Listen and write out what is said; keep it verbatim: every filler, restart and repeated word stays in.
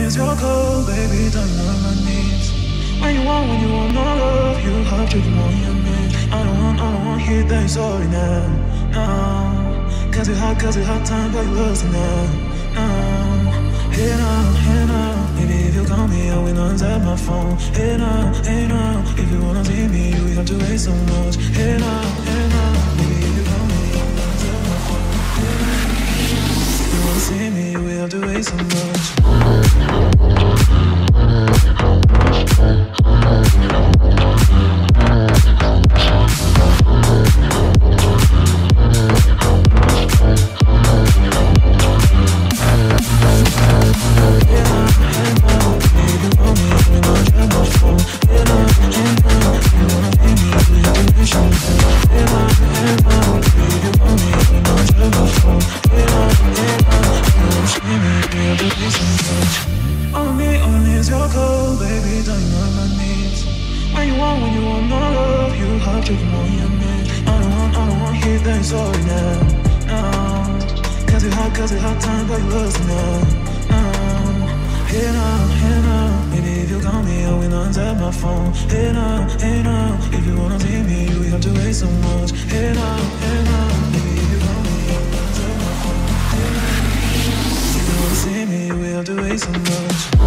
is your call, baby, don't you on my knees. When you want, when you want no love, you have to come on your knees. I don't want, I don't want to hear that you're sorry now, no. Cause it hot, cause it hot time, but you lost it now, no. Hey now, hey now, baby, if you call me, I will answer my phone. Hey now, hey now, if you wanna see me, you have to wait so much. Hey now, hey now, baby, if you call me, I will answer my phone. Hey now, if you wanna see me, you have to wait so much. Sorry now, no. Cause it hot, cause it hot time, but you lost now, no. Hey now, hey now, baby, if you call me, I will answer my phone. Hey now, hey now, if you wanna see me, you have to wait so much. Hey now, hey now, baby, if you call me, I will answer my phone. Hey now, if you wanna see me, you have to wait so much.